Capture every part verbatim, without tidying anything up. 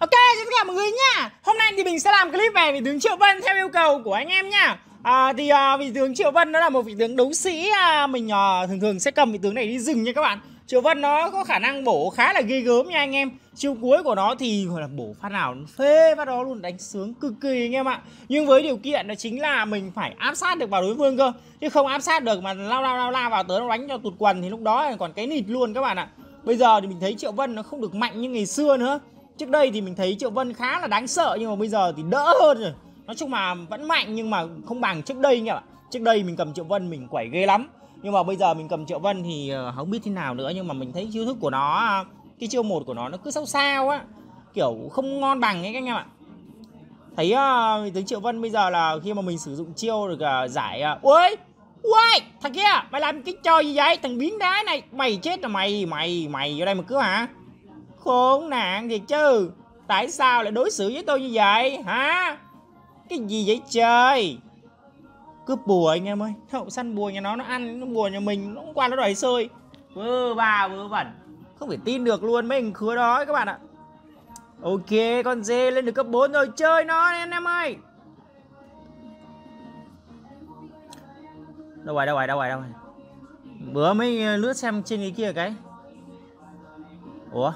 Ok, xin chào mọi người nha. Hôm nay thì mình sẽ làm clip về vị tướng Triệu Vân theo yêu cầu của anh em nha. À, thì uh, vị tướng Triệu Vân nó là một vị tướng đấu sĩ, uh, mình uh, thường thường sẽ cầm vị tướng này đi rừng nha các bạn. Triệu Vân nó có khả năng bổ khá là ghê gớm nha anh em. Chiêu cuối của nó thì gọi là bổ phát nào phê phát đó luôn, đánh sướng cực kỳ anh em ạ. Nhưng với điều kiện đó chính là mình phải áp sát được vào đối phương cơ, chứ không áp sát được mà lao lao lao lao vào tới nó đánh cho tụt quần thì lúc đó còn cái nịt luôn các bạn ạ. Bây giờ thì mình thấy Triệu Vân nó không được mạnh như ngày xưa nữa. Trước đây thì mình thấy Triệu Vân khá là đáng sợ, nhưng mà bây giờ thì đỡ hơn rồi. Nói chung là vẫn mạnh nhưng mà không bằng trước đây nha bạn. Trước đây mình cầm Triệu Vân mình quẩy ghê lắm, nhưng mà bây giờ mình cầm Triệu Vân thì không biết thế nào nữa. Nhưng mà mình thấy chiêu thức của nó, cái chiêu một của nó nó cứ sao sao á, kiểu không ngon bằng ấy các anh em ạ. Thấy uh, tướng Triệu Vân bây giờ là khi mà mình sử dụng chiêu được uh, giải uh, ui ui thằng kia mày làm cái trò gì vậy, thằng biến đá này, mày chết rồi mày mày mày ở đây mà cứu hả? Khốn nạn thiệt chứ, tại sao lại đối xử với tôi như vậy hả? Cái gì vậy trời? Cướp bùa anh em ơi, hậu săn bùa nhà nó, nó ăn nó bùa nhà mình, nó hôm qua nó đòi xơi, vơ va vơ vẩn, không thể tin được luôn mấy thằng khứa đó các bạn ạ. Ok, con dê lên được cấp bốn rồi, chơi nó anh em ơi. Đâu rồi đâu rồi đâu rồi đâu rồi bữa mới lướt xem trên cái kia cái. Ủa,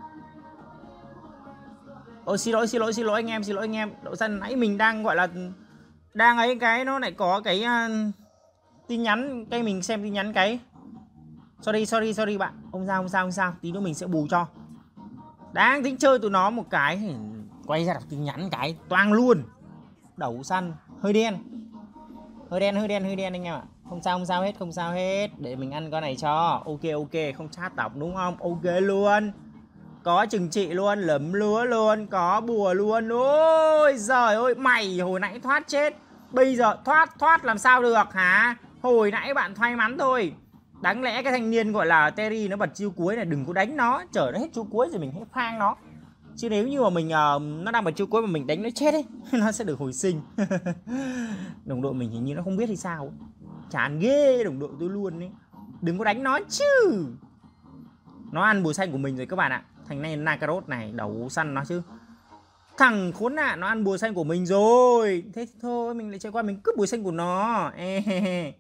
ôi xin lỗi xin lỗi xin lỗi anh em, xin lỗi anh em. Đậu xanh nãy mình đang gọi là đang ấy, cái nó lại có cái uh, tin nhắn, cái mình xem tin nhắn cái. Sorry sorry sorry bạn, không sao không sao không sao, tí nữa mình sẽ bù cho. Đang tính chơi tụi nó một cái thì quay ra đọc tin nhắn cái toang luôn. Đậu xanh hơi đen hơi đen hơi đen hơi đen anh em ạ. Không sao không sao hết, không sao hết, để mình ăn con này cho. Ok ok, không chat tọc đúng không? Ok luôn, có trừng trị luôn, lấm lúa luôn, có bùa luôn. Ôi giời ơi, mày hồi nãy thoát chết, bây giờ thoát thoát làm sao được hả? Hồi nãy bạn may mắn thôi. Đáng lẽ cái thanh niên gọi là Terry nó bật chiêu cuối này, đừng có đánh nó, chờ nó hết chiêu cuối rồi mình hãy phang nó. Chứ nếu như mà mình uh, nó đang bật chiêu cuối mà mình đánh nó chết ấy nó sẽ được hồi sinh. Đồng đội mình hình như nó không biết hay sao, chán ghê đồng đội tôi luôn ấy. Đừng có đánh nó chứ, nó ăn bùa xanh của mình rồi các bạn ạ. Thằng này Nakarot này đầu săn nó chứ, thằng khốn nạn nó ăn bùa xanh của mình rồi. Thế thôi mình lại chạy qua mình cướp bùa xanh của nó. Ê,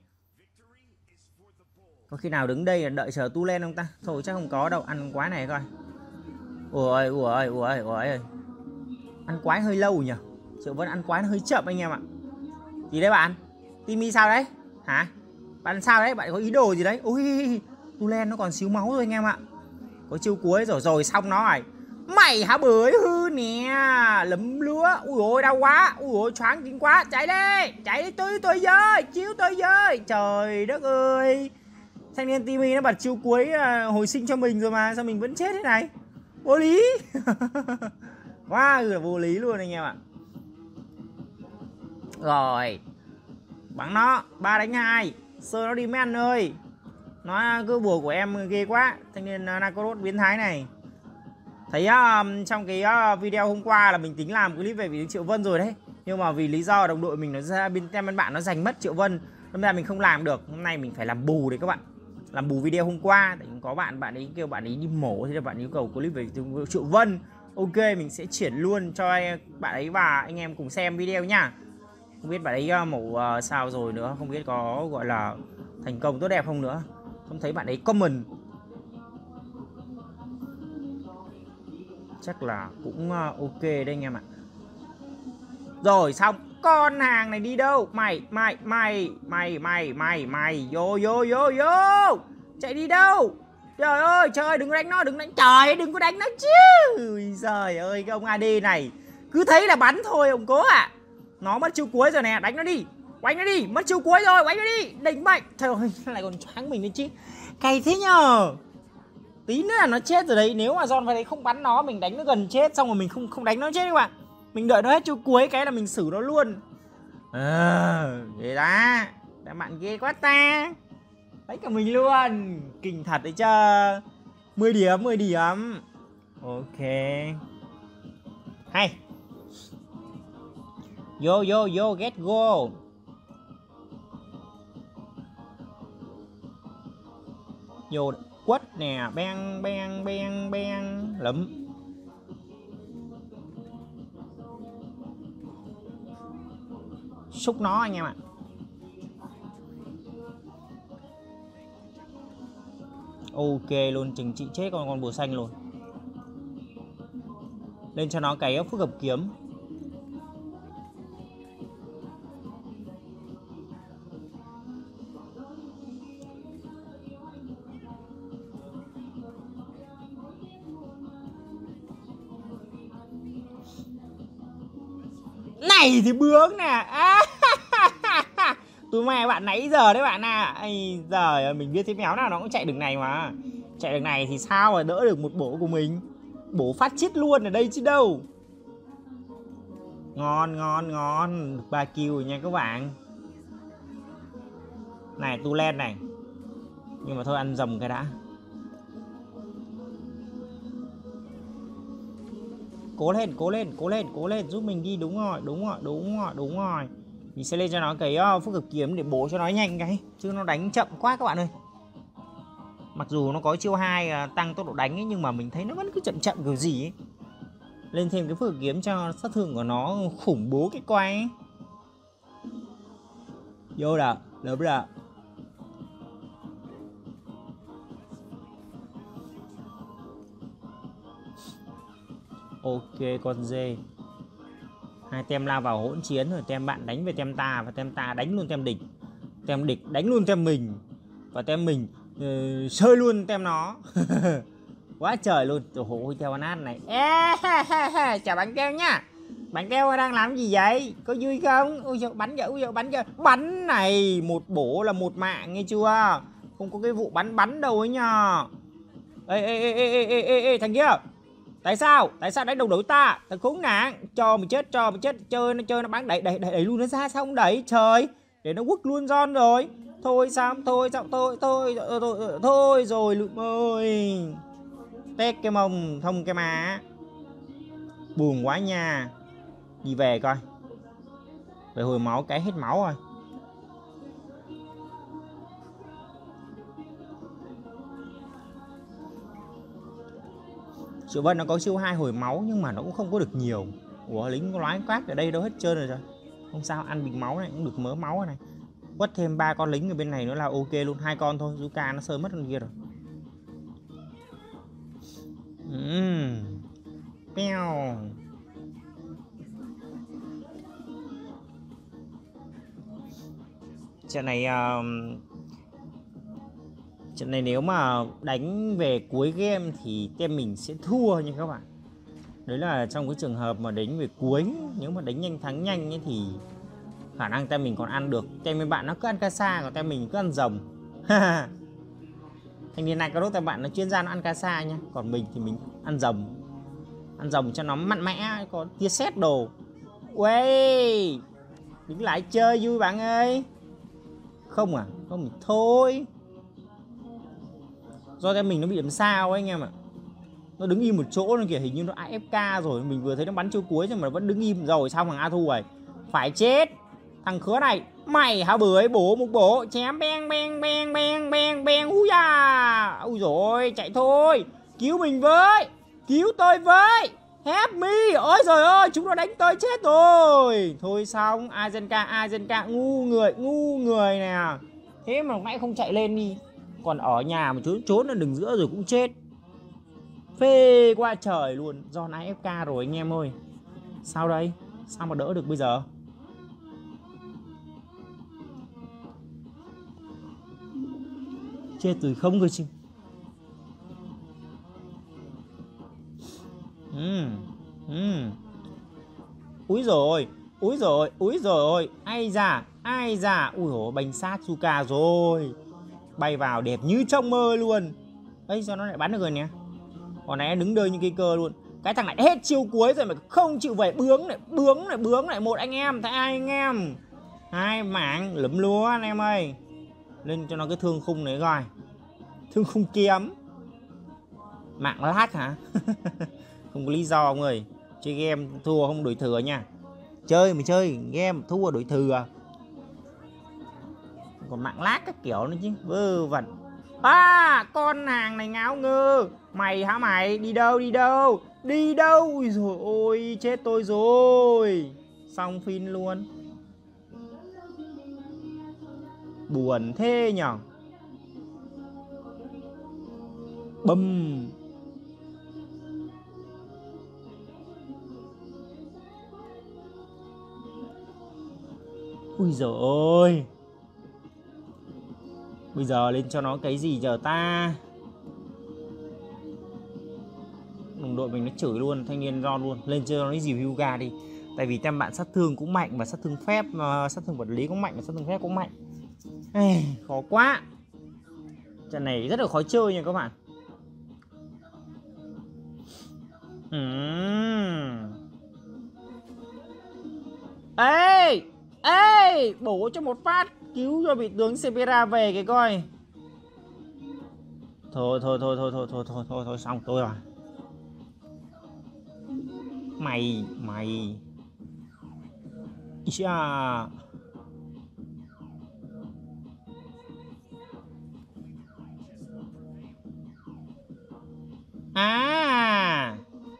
có khi nào đứng đây là đợi chờ tu lên không ta? Thôi chắc không có đâu, ăn quái này coi. Ui ui ui ui, ăn quái hơi lâu nhỉ. Triệu Vân ăn quái nó hơi chậm anh em ạ. Gì đấy bạn? Timmy sao đấy? Hả? Bạn sao đấy? Bạn có ý đồ gì đấy? Ui, tu lên nó còn xíu máu rồi anh em ạ. Có chiêu cuối rồi rồi xong nó rồi. Mày hả bưởi hư nè, lấm lúa. Ui ôi đau quá, ui ôi choáng kinh quá. Chạy đi, chạy đi tôi tôi với, chiếu tôi với. Trời đất ơi, thanh niên Timmy nó bật chiêu cuối hồi sinh cho mình rồi mà sao mình vẫn chết thế này? Vô lý. Quá là vô lý luôn anh em ạ. Rồi bắn nó, ba đánh hai, sơ nó đi mấy anh ơi. Nó cứ bùa của em ghê quá, thanh niên Nakarot biến thái này. Thấy uh, trong cái uh, video hôm qua là mình tính làm clip về vị tướng Triệu Vân rồi đấy, nhưng mà vì lý do đồng đội mình nó ra bên tem bên bạn nó giành mất Triệu Vân, nên ra mình không làm được. Hôm nay mình phải làm bù đấy các bạn, làm bù video hôm qua. Tại có bạn bạn ấy kêu bạn ấy đi mổ, thế là bạn yêu cầu clip về tướng Triệu Vân. Ok, mình sẽ chuyển luôn cho bạn ấy và anh em cùng xem video nha. Không biết bạn ấy uh, mổ uh, sao rồi nữa, không biết có gọi là thành công tốt đẹp không nữa. Không thấy bạn ấy comment. Chắc là cũng uh, ok đây anh em ạ. Rồi xong, con hàng này đi đâu? Mày mày mày mày mày mày mày vô vô vô vô. Chạy đi đâu? Trời ơi trời, đừng có đánh nó, đừng đánh, trời đừng có đánh nó chứ. Trời ơi, cái ông a đê này cứ thấy là bắn thôi ông cố ạ. À, nó mất chiêu cuối rồi nè, đánh nó đi, quánh nó đi, mất chiêu cuối rồi, quánh nó đi, đánh mạnh. Trời ơi, lại còn choáng mình lên chứ, cay thế nhờ. Tí nữa là nó chết rồi đấy. Nếu mà John vào đấy không bắn nó, mình đánh nó gần chết, xong rồi mình không không đánh nó chết các bạn, mình đợi nó hết chiêu cuối cái là mình xử nó luôn. Ờ, ghê đã, đã bạn ghê quá ta, đánh cả mình luôn, kinh thật đấy chứ. Mười điểm, mười điểm. Ok, hay. Vô vô vô, get go. Vô quất nè, beng beng beng beng lụm. Xúc nó anh em ạ. Ok luôn, chừng trị chết con con bùa xanh luôn. Lên cho nó cái phức hợp kiếm. Này thì bướng nè. À, tụi mày bạn nãy giờ đấy bạn à. Ây giời, mình biết thế méo nào nó cũng chạy đường này mà. Chạy đường này thì sao mà đỡ được một bổ của mình. Bổ phát chết luôn ở đây chứ đâu. Ngon ngon ngon. ba kill rồi nha các bạn. Này tu len này. Nhưng mà thôi ăn dầm cái đã. Cố lên, cố lên, cố lên, cố lên, giúp mình đi. Đúng rồi, đúng rồi, đúng rồi, đúng rồi. Mình sẽ lên cho nó cái uh, phức hợp kiếm để bổ cho nó nhanh cái. Chứ nó đánh chậm quá các bạn ơi. Mặc dù nó có chiêu hai uh, tăng tốc độ đánh ấy, nhưng mà mình thấy nó vẫn cứ chậm chậm kiểu gì ấy. Lên thêm cái phức hợp kiếm cho sát thương của nó khủng bố cái quay ấy. Vô đã, lớp đã. Ok con dê. Hai tem lao vào hỗn chiến rồi, tem bạn đánh về tem ta và tem ta đánh luôn tem địch. Tem địch đánh luôn tem mình. Và tem mình uh, sơi luôn tem nó. Quá trời luôn. Trời ơi theo át này. Ê, chào bánh keo nha. Bánh keo đang làm gì vậy? Có vui không? Ôi trời, bắn kìa, ôi trời, bắn kìa. Bắn này, một bổ là một mạng nghe chưa? Không có cái vụ bắn bắn đâu ấy nhờ. Ê ê ê ê ê ê ê thằng kia. Tại sao? Tại sao đánh đồng đội ta? Thằng khốn nạn. Cho mình chết, cho mình chết. Chơi nó chơi nó bắn đẩy đẩy đẩy, đẩy luôn nó ra sao không đẩy? Trời. Để nó quất luôn John rồi. Thôi sao? Thôi sao? Thôi thôi thôi thôi, thôi rồi Lụm ơi. Tét cái mông, thông cái má. Buồn quá nha. Đi về coi. Về hồi máu cái hết máu rồi. Triệu Vân nó có siêu hai hồi máu nhưng mà nó cũng không có được nhiều. Ủa lính loái quát ở đây đâu hết trơn rồi rồi. Không sao, ăn bình máu này cũng được mớ máu này. Quất thêm ba con lính ở bên này nữa là ok luôn, hai con thôi, Zuka nó sơi mất con kia rồi. Ừm. Peo. Trận này uh, trận này nếu mà đánh về cuối game thì team mình sẽ thua nha các bạn. Đấy là trong cái trường hợp mà đánh về cuối, nếu mà đánh nhanh thắng nhanh ấy thì khả năng team mình còn ăn được. Team mấy bạn nó cứ ăn Kasa, còn team mình cứ ăn rồng. Thành niên này có đốt team bạn nó chuyên gia nó ăn Kasa nha, còn mình thì mình ăn rồng. Ăn rồng cho nó mạnh mẽ, có tia sét đồ. Uầy, đứng lại chơi vui bạn ơi. Không à, không thì thôi. Do team mình nó bị làm sao ấy anh em ạ. Nó đứng im một chỗ nó kìa, hình như nó a ép ca rồi. Mình vừa thấy nó bắn chiêu cuối nhưng mà nó vẫn đứng im rồi. Xong thằng A Thu rồi. Phải chết. Thằng khứa này. Mày hả bưởi bổ một bổ. Chém beng beng beng beng beng beng. Úi da. Ui dồi chạy thôi. Cứu mình với. Cứu tôi với. Help me. Ôi trời ơi. Chúng nó đánh tôi chết rồi. Thôi xong. Azenka Azenka. Ngu người. Ngu người nè. Thế mà nãy không chạy lên đi. Còn ở nhà mà trốn trốn ở đường giữa rồi cũng chết. Phê qua trời luôn. Do a ép ca rồi anh em ơi. Sao đây? Sao mà đỡ được bây giờ? Chết rồi không cơ chứ. Ừ. Ừ. Úi rồi. Úi rồi. Úi rồi. Ai da. Ai da. Ui dồi bánh sát Zuka rồi. Bay vào đẹp như trong mơ luôn. Ây sao nó lại bắn được rồi nè. Còn này đứng đơi như cây cơ luôn. Cái thằng này hết chiêu cuối rồi mà không chịu về. Bướng lại bướng lại bướng lại. Một anh em thấy hai anh em. Hai mạng lấm lúa anh em ơi. Lên cho nó cái thương khung này coi. Thương khung kiếm. Mạng lát hả? Không có lý do ông ơi. Chơi game thua không đổi thừa nha. Chơi mà chơi game thua đổi thừa. Còn mạng lát các kiểu nữa chứ. Vơ vẩn. À con hàng này ngáo ngơ. Mày hả mày? Đi đâu đi đâu? Đi đâu? Ui dồi ôi chết tôi rồi. Xong phim luôn. Buồn thế nhở. Bầm. Ui giời ơi. Bây giờ lên cho nó cái gì giờ ta. Đồng đội mình nó chửi luôn, thanh niên ron luôn. Lên cho nó cái gì Hyuga đi. Tại vì tem bạn sát thương cũng mạnh và sát thương phép, sát thương vật lý cũng mạnh và sát thương phép cũng mạnh. Ê, khó quá. Trận này rất là khó chơi nha các bạn. uhm. Ê, ê, bổ cho một phát, cứu cho vị tướng Sepera về cái coi. Thôi thôi thôi thôi thôi thôi thôi thôi thôi xong tôi rồi. Mày mày. Chà. À.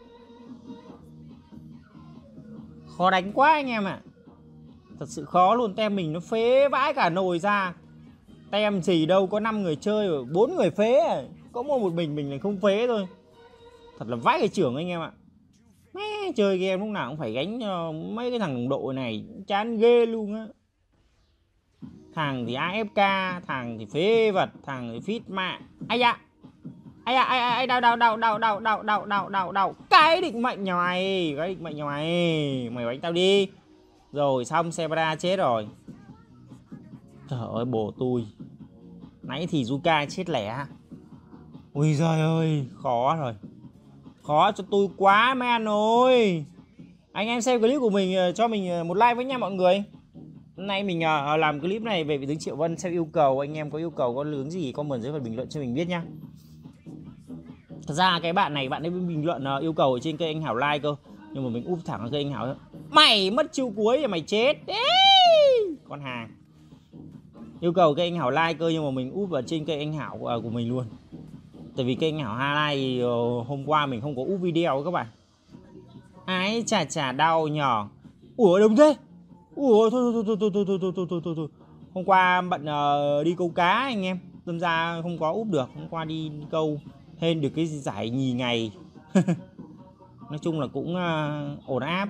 Khó đánh quá anh em ạ. À. Thật sự khó luôn, tem mình nó phế vãi cả nồi ra. Tem gì đâu có năm người chơi rồi, bốn người phế à. Có một một mình mình là không phế thôi. Thật là vãi cái trưởng anh em ạ. Mẹ, chơi game lúc nào cũng phải gánh cho mấy cái thằng đồng đội này, chán ghê luôn á. Thằng thì a ép ca, thằng thì phế vật, thằng thì feed mạng. Ai da. Ai da, ai ai đau đau đau đau đau đau đau đau đau đau. Cái định mệnh nhà mày, cái định mệnh nhà mày. Mày đánh tao đi. Rồi xong Sepera chết rồi. Trời ơi bồ tôi. Nãy thì Zuka chết lẻ. Ui giời ơi, khó rồi. Khó cho tôi quá mấy anh ơi. Anh em xem clip của mình cho mình một like với nha mọi người. Hôm nay mình làm clip này về vị tướng Triệu Vân theo yêu cầu. Anh em có yêu cầu có tướng gì comment dưới phần bình luận cho mình biết nhá. Thật ra cái bạn này bạn ấy bình luận yêu cầu ở trên kênh anh Hảo like cơ. Nhưng mà mình úp thẳng ở kênh anh Hảo. Mày mất chiêu cuối thì mày chết. Ê! Con hàng. Yêu cầu kênh anh Hảo like cơ nhưng mà mình úp vào trên kênh anh Hảo của mình luôn. Tại vì kênh Hảo highlight hôm qua mình không có úp video các bạn. Ái chà chà đau nhỏ. Ủa đúng thế. Ủa thôi thôi thôi thôi thôi thôi thôi thôi thôi thôi thôi. Hôm qua bận uh, đi câu cá anh em. Đâm ra không có úp được. Hôm qua đi, đi câu hên được cái giải nhì ngày. Nói chung là cũng uh, ổn áp.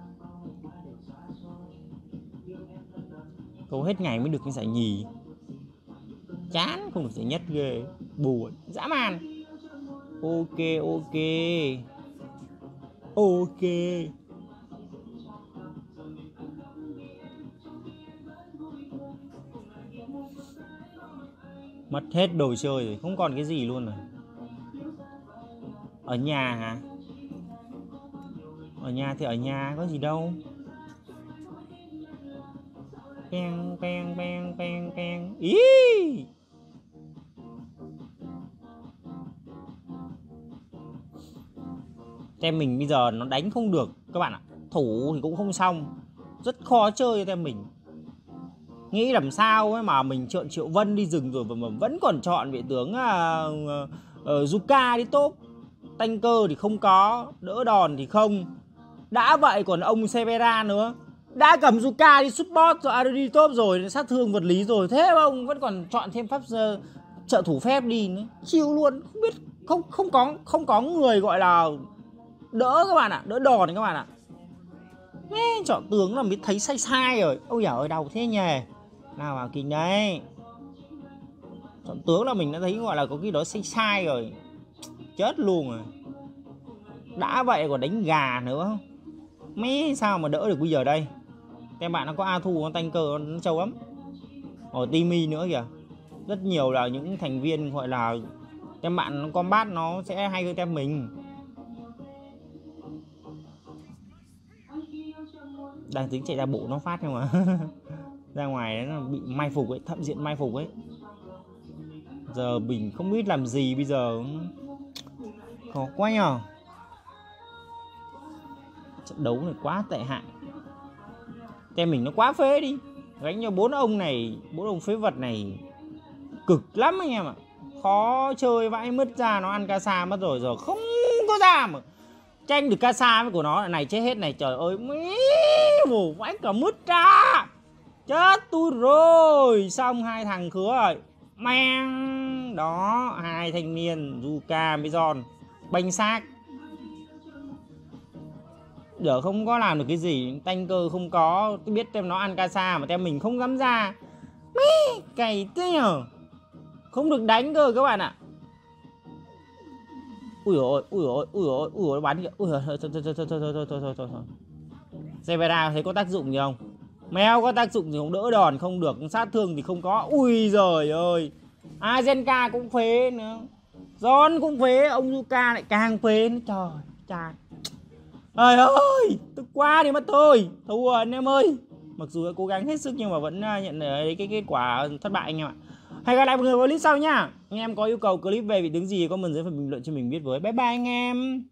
Câu hết ngày mới được cái giải nhì. Chán không được giải nhất ghê. Buồn dã man. Ok ok. Ok. Mất hết đồ chơi rồi, không còn cái gì luôn rồi. Ở nhà hả? Ở nhà thì ở nhà có gì đâu. Beng beng beng beng beng. Ý. Tem mình bây giờ nó đánh không được các bạn ạ. Thủ thì cũng không xong. Rất khó chơi tem mình. Nghĩ làm sao ấy mà mình chọn Triệu Vân đi rừng rồi mà vẫn còn chọn vị tướng uh, uh, uh, Zuka đi top. Tanker thì không có, đỡ đòn thì không. Đã vậy còn ông Sepera nữa. Đã cầm Zuka đi support rồi, đi top rồi, sát thương vật lý rồi. Thế mà ông vẫn còn chọn thêm pháp uh, trợ thủ phép đi nữa. Chiêu luôn, không biết không không có không có người gọi là đỡ các bạn ạ, đỡ đòn các bạn ạ. Mê, chọn tướng là mới thấy sai sai rồi. Ôi giời ơi đau thế nhỉ. Nào vào kinh đấy. Chọn tướng là mình đã thấy gọi là có cái đó sai sai rồi. Chết luôn rồi. Đã vậy còn đánh gà nữa. Mấy sao mà đỡ được bây giờ đây. Các bạn nó có A Thu, con Tanker nó trâu lắm. Ở Timmy nữa kìa. Rất nhiều là những thành viên gọi là tem bạn combat nó sẽ hay hơn tem mình. Đang tính chạy ra bộ nó phát nhưng mà ra ngoài nó bị mai phục ấy, thậm diện mai phục ấy. Giờ mình không biết làm gì bây giờ. Khó quá nhờ. Trận đấu này quá tệ hại. Tem mình nó quá phế đi. Gánh cho bốn ông này, bốn ông phế vật này cực lắm anh em ạ. Khó chơi vãi, mất ra nó ăn Casa mất rồi, giờ không có ra mà tranh được Casa với của nó này chết hết này. Trời ơi, mí vồ vãi cả mứt ra. Chết tôi rồi. Xong hai thằng khứa rồi. Mang. Đó, hai thanh niên Zuka với Giòn banh xác. Giờ không có làm được cái gì. Tanh cơ không có. Tôi biết tem nó ăn casa mà tem mình không dám ra. Mê, cày thế nhờ. Không được đánh cơ các bạn ạ. Ui ôi, ui ôi, ui ôi, ui ôi, bắn kìa. Ui ôi, thôi thôi thôi thôi thôi thôi thôi thôi thôi thôi. Zevera thấy có tác dụng gì không? Mèo có tác dụng gì không? Đỡ đòn không được, sát thương thì không có. Ui giời ơi. Azenka cũng phế nữa. John cũng phế, ông Yuka lại càng phế nữa. Trời, trời. Trời ơi, tức quá đi mất tôi. Thua anh em ơi. Mặc dù đã cố gắng hết sức nhưng mà vẫn nhận cái, cái kết quả thất bại anh em ạ. Hẹn gặp lại mọi người vào clip sau nhá. Anh em có yêu cầu clip về vị tướng gì comment dưới phần bình luận cho mình biết với. Bye bye anh em.